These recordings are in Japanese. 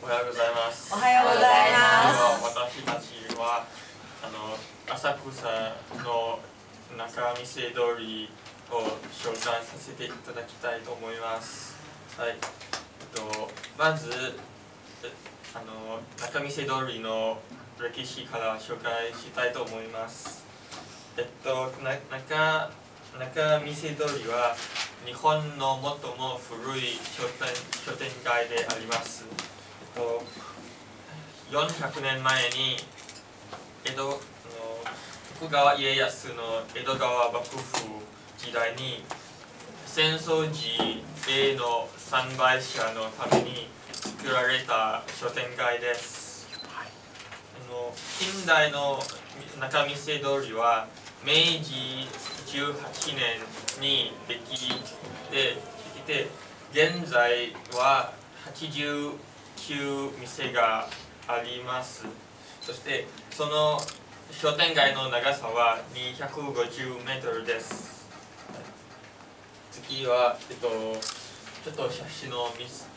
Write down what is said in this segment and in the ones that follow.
はようございます。 おはようございます。 私たちは浅草の仲見世通りを紹介させていただきたいと思います。はい。まず仲見世通りの歴史から紹介したいと思います。仲見世通りは日本の最も古い商店街であります。400年前に徳川家康の江戸川幕府時代に戦争時への参拝者のために作られた商店街です。近代の仲見世通りは明治18年にできて、現在は89店があります。そしてその商店街の長さは250メートルです。次はちょっと写真を見せ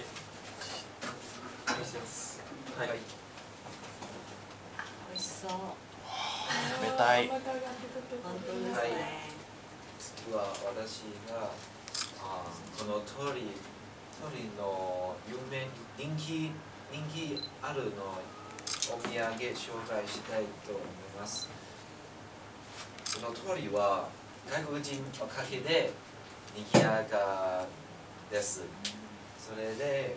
ます。はい。 美味しそう。 食べたい。 本当ですね。 次は私がこの通りの人気あるのお土産紹介したいと思います。この通りは外国人おかげで賑やかです。それで、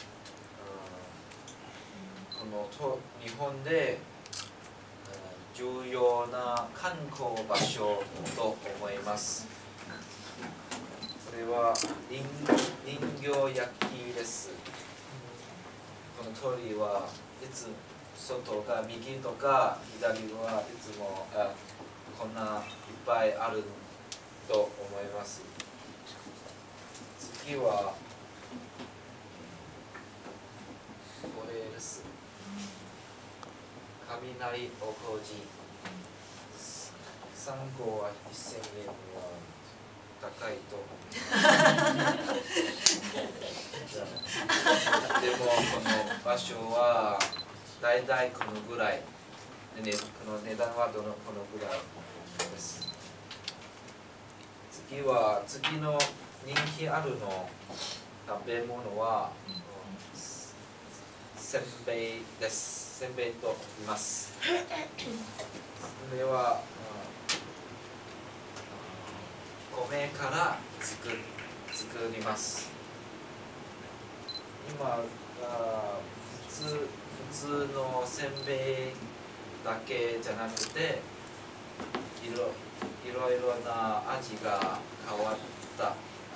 この日本で重要な観光場所と思います。それは人形焼きです。この通りはいつ外が右とか左はいつもこんないっぱいあると思います。次はこれです。雷おこじ。3個は1000円は高いと思います。でもこの場所はだいたいこのぐらい、この値段はこのぐらいです。次の人気あるの食べ物はせんべいです。せんべいと言います。それは米から作ります。今普通のせんべいだけじゃなくていろいろな味が変わった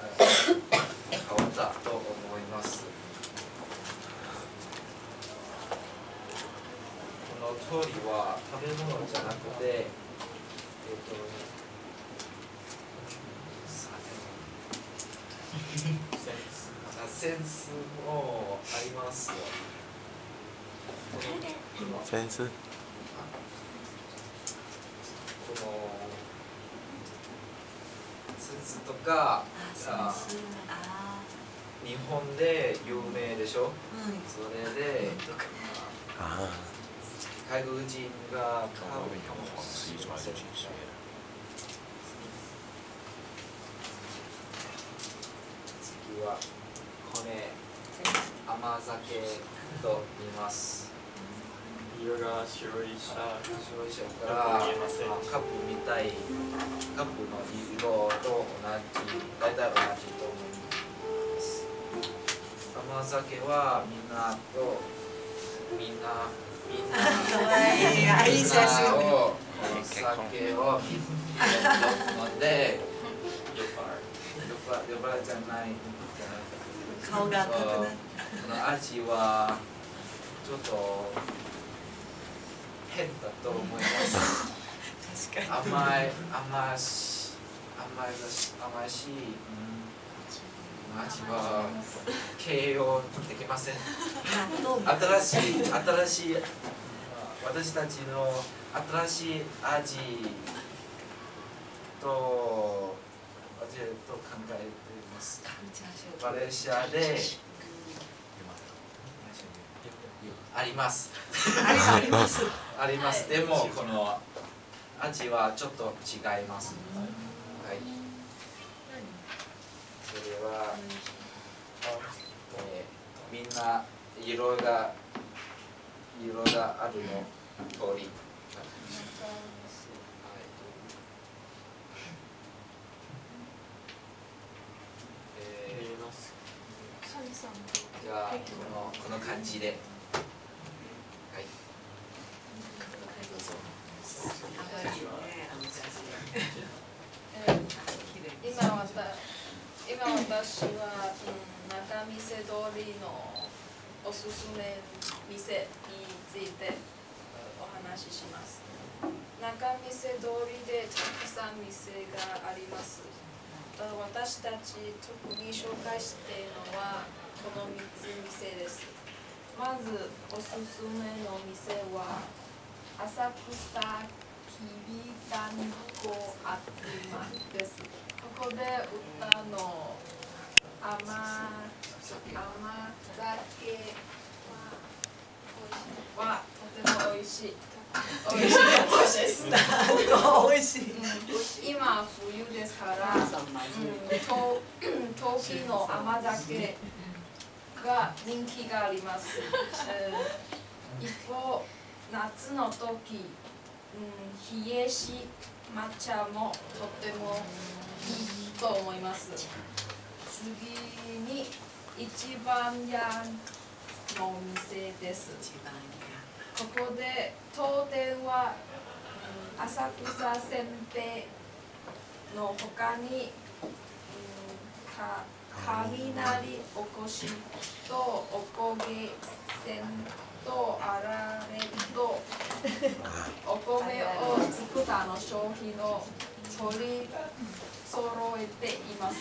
と思います。この通りは食べ物じゃなくてセンスもありますよ。 センス？ このセンスとか日本で有名でしょ。それで外国人が買うかもしれません。次はこれ甘酒と言います。 色が白いからカップみたい、カップの色と大体同じと思います。甘酒はみんないい写真。 お酒を飲んで酔っ払いじゃない顔が赤くなる。 この味はちょっと変だと思います。 確かに。 甘し味は形容できません。新しい私たちの新しい味と考えています。マレーシアであります。 あります。 あります。でもこの味はちょっと違います。はい。それは、みんな色があるの通り。 見えます。 じゃあこの感じで。はい。 今私は、仲見世通りのおすすめ店についてお話しします。仲見世通りでたくさん店があります。私たち特に紹介しているのはこの3つ店です。まずおすすめの店は浅草きびだんごあつまです。ここで歌の甘酒はとても美味しい。美味しいです。 美味しい。 今冬ですから、陶器の甘酒が人気があります。一方、夏の時、冷えし抹茶もとてもいいと思います。次に一番屋の店です。ここで当店は浅草せんべいの他に雷おこしとおこげせんとあられとお米を作った商品を取り揃えています。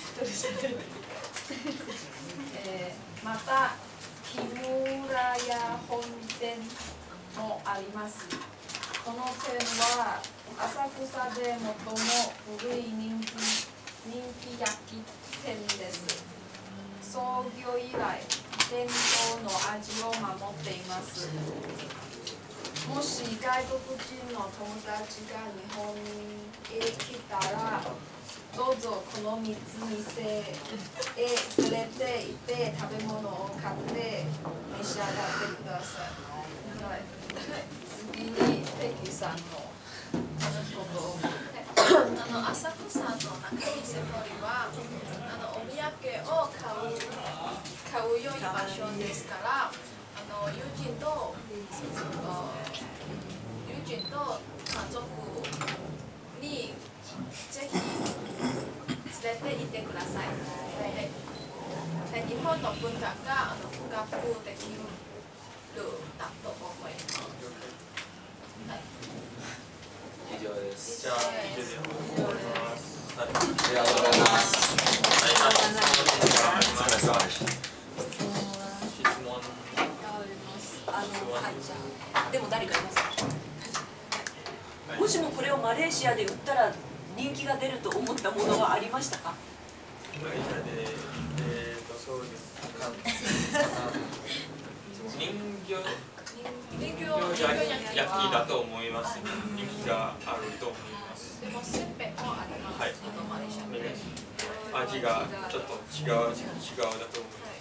また木村屋本店もあります。この店は浅草で最も古い人気焼き店です。創業以来伝統の味を守っています。もし外国人の友達が日本へ来たらどうぞこの3つ店へ連れて行って食べ物を買って召し上がってください。はい、次にペキさんの浅草の仲見世通りはお土産を買う良い場所ですから、友人と家族にぜひ連れて行ってください。日本の文化が深くできるだと思います。 以上です。 じゃあ以上で終わります。はい、 ありがとうございます。 はい、質問がありますか？ 質問は質問はい、じゃあでも誰かいますか？ もしもこれをマレーシアで売ったら人気が出ると思ったものはありましたか？ マレーシアでそうです。人形焼きだと思います。人気があると思います。 でもせんべいもあります。 はい。 マレーシアで。 味がちょっと違うだと思います。